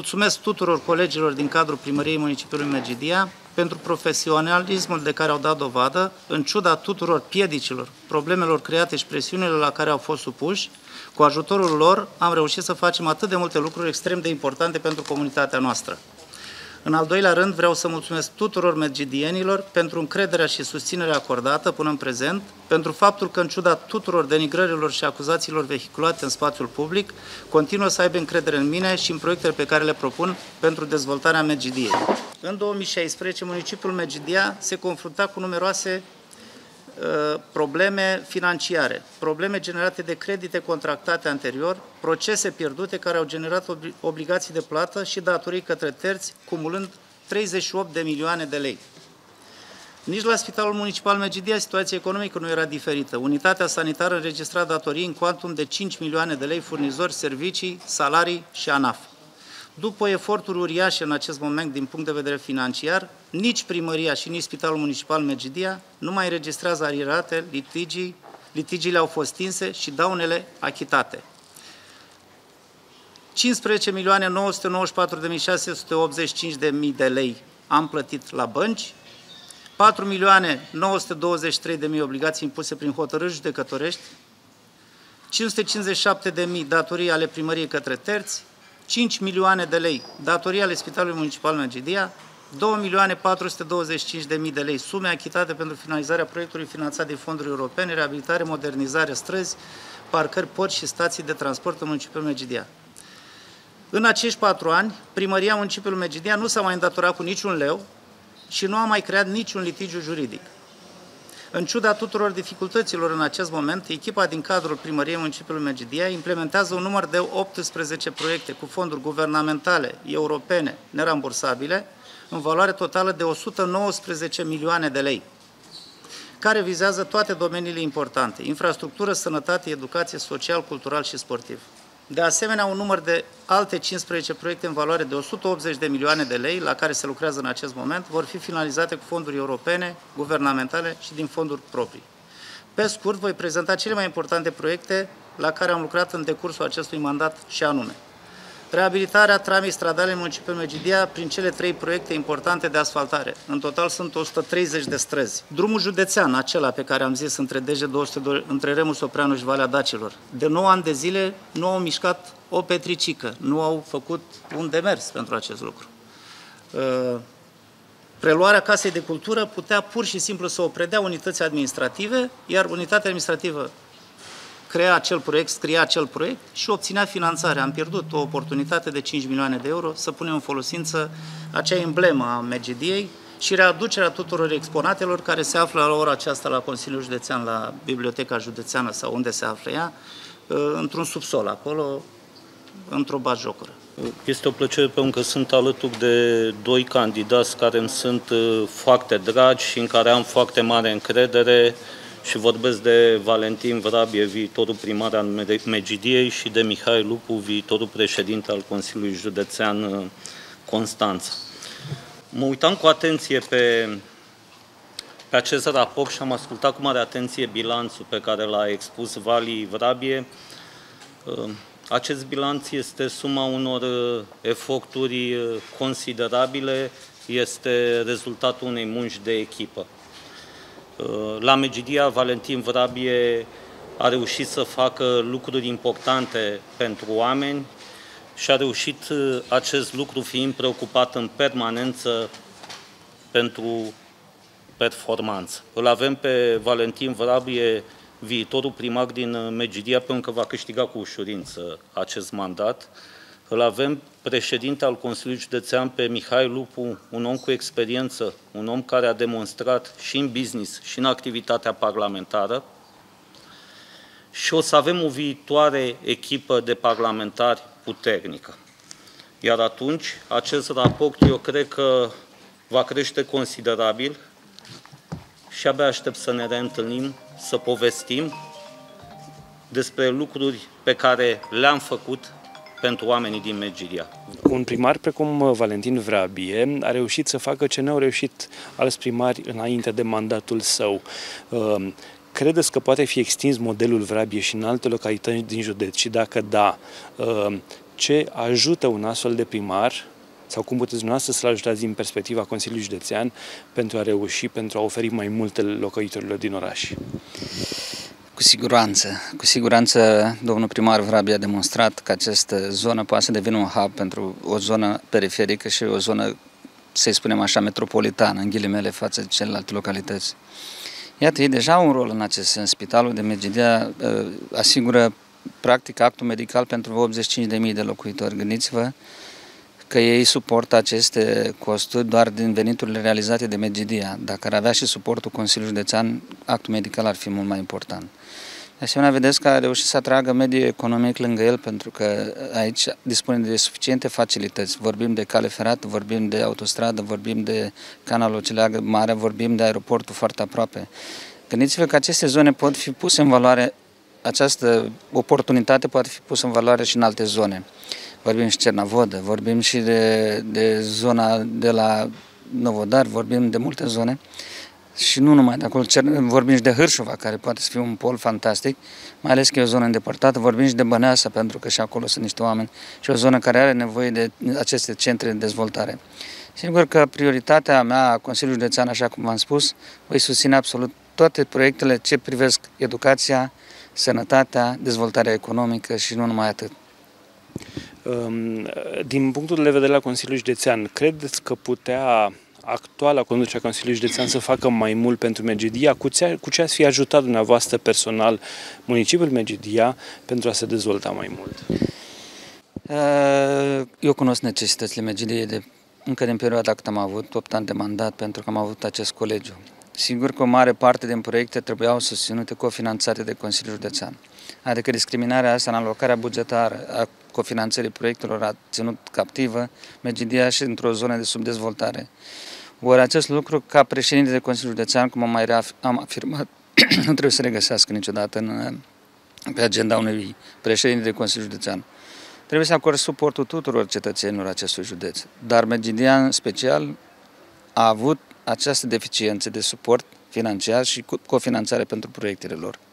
mulțumesc tuturor colegilor din cadrul Primăriei Municipiului Medgidia pentru profesionalismul de care au dat dovadă, în ciuda tuturor piedicilor, problemelor create și presiunilor la care au fost supuși. Cu ajutorul lor am reușit să facem atât de multe lucruri extrem de importante pentru comunitatea noastră. În al doilea rând, vreau să mulțumesc tuturor medgidienilor pentru încrederea și susținerea acordată până în prezent, pentru faptul că, în ciuda tuturor denigrărilor și acuzațiilor vehiculate în spațiul public, continuă să aibă încredere în mine și în proiectele pe care le propun pentru dezvoltarea Medgidiei. În 2016, municipiul Medgidia se confrunta cu numeroase probleme financiare, probleme generate de credite contractate anterior, procese pierdute care au generat obligații de plată și datorii către terți, cumulând 38 de milioane de lei. Nici la Spitalul Municipal Medgidia situația economică nu era diferită. Unitatea sanitară înregistra datorii în cuantum de 5 milioane de lei furnizori, servicii, salarii și ANAF. După eforturi uriașe în acest moment din punct de vedere financiar, nici primăria și nici Spitalul Municipal Medgidia nu mai înregistrează arirate, litigiile au fost stinse și daunele achitate. 15.994.685.000 de lei am plătit la bănci, 4.923.000 obligații impuse prin hotărâri judecătorești, 557.000 datorii ale primăriei către terți, 5 milioane de lei datorii ale Spitalului Municipal Medgidia, 2.425.000 de lei sume achitate pentru finalizarea proiectului finanțat din fonduri europene, reabilitare, modernizare, străzi, parcări, porți și stații de transport în municipiul Medgidia. În acești 4 ani, Primăria Municipiului Medgidia nu s-a mai îndatorat cu niciun leu și nu a mai creat niciun litigiu juridic. În ciuda tuturor dificultăților în acest moment, echipa din cadrul Primăriei Municipiului Medgidia implementează un număr de 18 proiecte cu fonduri guvernamentale, europene, nerambursabile, în valoare totală de 119 milioane de lei, care vizează toate domeniile importante: infrastructură, sănătate, educație, social, cultural și sportiv. De asemenea, un număr de alte 15 proiecte în valoare de 180 de milioane de lei, la care se lucrează în acest moment, vor fi finalizate cu fonduri europene, guvernamentale și din fonduri proprii. Pe scurt, voi prezenta cele mai importante proiecte la care am lucrat în decursul acestui mandat și anume: reabilitarea tramei stradale în municipiul Medgidia prin cele 3 proiecte importante de asfaltare. În total sunt 130 de străzi. Drumul județean, acela pe care am zis între DG202, între Remus Opreanu și Valea Dacilor. De 9 ani de zile nu au mișcat o petricică, nu au făcut un demers pentru acest lucru. Preluarea Casei de Cultură putea pur și simplu să o predea unității administrative, iar unitatea administrativă crea acel proiect, scria acel proiect și obținea finanțare. Am pierdut o oportunitate de 5 milioane de euro să punem în folosință acea emblemă a Medgidiei și readucerea tuturor exponatelor care se află la ora aceasta la Consiliul Județean, la Biblioteca Județeană sau unde se află ea, într-un subsol, acolo, într-o batjocură. Este o plăcere pentru că sunt alături de 2 candidați care îmi sunt foarte dragi și în care am foarte mare încredere. Și vorbesc de Valentin Vrabie, viitorul primar al Medgidiei, și de Mihai Lupu, viitorul președinte al Consiliului Județean Constanța. Mă uitam cu atenție pe acest raport și am ascultat cu mare atenție bilanțul pe care l-a expus Vali Vrabie. Acest bilanț este suma unor eforturi considerabile, este rezultatul unei munci de echipă. La Medgidia, Valentin Vrabie a reușit să facă lucruri importante pentru oameni și a reușit acest lucru fiind preocupat în permanență pentru performanță. Îl avem pe Valentin Vrabie, viitorul primar din Medgidia, pentru că va câștiga cu ușurință acest mandat. Îl avem președinte al Consiliului Județean pe Mihai Lupu, un om cu experiență, un om care a demonstrat și în business și în activitatea parlamentară. Și o să avem o viitoare echipă de parlamentari puternică. Iar atunci, acest raport, eu cred că va crește considerabil și abia aștept să ne reîntâlnim, să povestim despre lucruri pe care le-am făcut pentru oamenii din Medgidia. Un primar precum Valentin Vrabie a reușit să facă ce n-au reușit alți primari înainte de mandatul său. Credeți că poate fi extins modelul Vrabie și în alte localități din județ? Și dacă da, ce ajută un astfel de primar sau cum puteți dumneavoastră să-l ajutați din perspectiva Consiliului Județean pentru a reuși, pentru a oferi mai multe locuitorilor din oraș? Cu siguranță, domnul primar Vrabie a demonstrat că această zonă poate să devină un hub pentru o zonă periferică și o zonă, să-i spunem așa, metropolitană, în ghilimele, față de celelalte localități. Iată, ei deja au un rol în acest sens. Spitalul de Medgidia asigură, practic, actul medical pentru 85.000 de locuitori. Gândiți-vă că ei suportă aceste costuri doar din veniturile realizate de Medgidia. Dacă ar avea și suportul Consiliului Județean, actul medical ar fi mult mai important. De asemenea, vedeți că a reușit să atragă mediul economic lângă el, pentru că aici dispune de suficiente facilități. Vorbim de cale ferată, vorbim de autostradă, vorbim de canalul ce leagă marea, vorbim de aeroportul foarte aproape. Gândiți-vă că aceste zone pot fi puse în valoare, această oportunitate poate fi pusă în valoare și în alte zone. Vorbim și Cernavodă, vorbim și de zona de la Novodar, vorbim de multe zone. Și nu numai de acolo, vorbim și de Hârșova, care poate să fie un pol fantastic, mai ales că e o zonă îndepărtată, vorbim și de Băneasa, pentru că și acolo sunt niște oameni, și o zonă care are nevoie de aceste centre de dezvoltare. Sigur că prioritatea mea a Consiliului Județean, așa cum v-am spus, voi susține absolut toate proiectele ce privesc educația, sănătatea, dezvoltarea economică și nu numai atât. Din punctul de vedere al Consiliului Județean, credeți că putea actuala conducerea Consiliului Județean să facă mai mult pentru Medgidia? Cu ce ați fi ajutat dumneavoastră personal municipiul Medgidia pentru a se dezvolta mai mult? Eu cunosc necesitățile Medgidiei încă din perioada când am avut 8 ani de mandat, pentru că am avut acest colegiu. Sigur că o mare parte din proiecte trebuiau susținute cofinanțate de Consiliul Județean. Adică discriminarea asta în alocarea bugetară a cofinanțării proiectelor a ținut captivă Medgidia și într-o zonă de subdezvoltare. Ori acest lucru, ca președinte de Consiliul Județean, cum am afirmat, nu trebuie să regăsească niciodată pe agenda unui președinte de Consiliul Județean. Trebuie să acorde suportul tuturor cetățenilor acestui județ. Dar Medgidia, în special, a avut această deficiență de suport financiar și cofinanțare pentru proiectele lor.